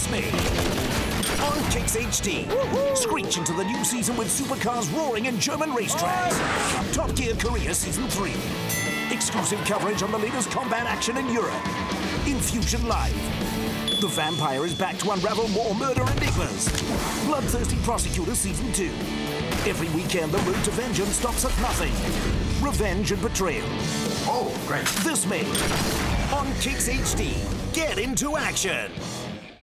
this May on Kicks HD. Screech into the new season with supercars roaring in German racetracks. Top Gear Korea Season 3. Exclusive coverage on the latest combat action in Europe. Infusion Live. The Vampire is back to unravel more murder enigmas. Bloodthirsty Prosecutor Season 2. Every weekend, the road to vengeance stops at nothing. Revenge and betrayal. Oh, great. This May on Kicks HD. Get into action.